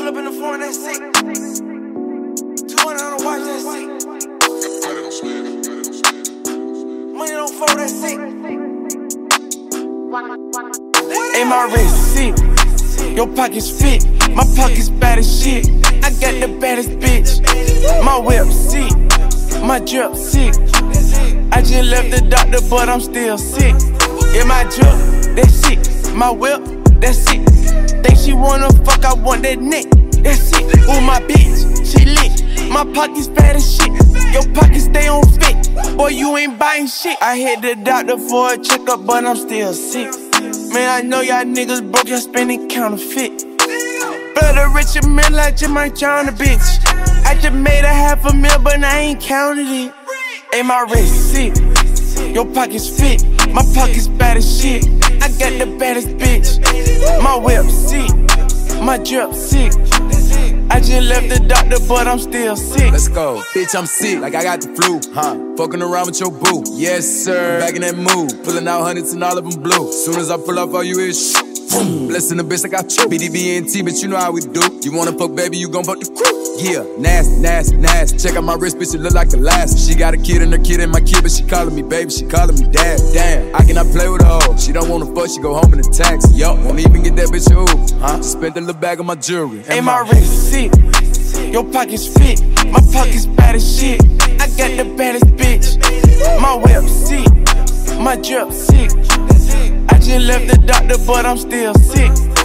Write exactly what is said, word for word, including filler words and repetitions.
Pull up in the foreign, that's sick. two hundred on the watch, that's sick. Money don't fall, that's sick. Ain't my wrist sick. Your pockets fit. My pockets bad as shit. I got the baddest bitch. My whip sick. My drip sick. I just left the doctor, but I'm still sick. Yeah, my drip, that's sick. My whip, that's sick. Think she wanna fuck, I want that neck. That's it. Ooh, my bitch, she lit. My pockets fat as shit. Your pockets stay on fit. Boy, you ain't buying shit. I hit the doctor for a checkup, but I'm still sick. Man, I know y'all niggas broke, y'all spending counterfeit. Blood a rich a mill, I just might drown a bitch. I just made a half a mil, but I ain't counted it. Ain't my wrist sick. Your pockets fit. My pockets bad as shit. I got the baddest bitch. My whip sick. My drip sick. I just left the doctor, but I'm still sick. Let's go. Bitch, I'm sick, like I got the flu, huh? Fucking around with your boo. Yes, sir. Back in that mood. Pulling out hundreds and all of them blue. Soon as I pull off, all you is shh. Blessing the bitch like I chew. B D B N T, but you know how we do. You wanna fuck, baby, you gon' fuck the crew. Yeah, nasty, nasty, nasty. Check out my wrist, bitch, it look like the last. She got a kid and her kid and my kid, but she calling me baby, she calling me dad. Damn, I cannot play with her. She don't wanna fuck, she go home in the taxi. Yo, won't even get that bitch ooh, huh? Just spent a little bag on my jewelry. Ain't my wrist sick. Your pockets fit. My pockets bad as shit. I got the baddest bitch. My whip sick. My drip sick. I just left the doctor, but I'm still sick.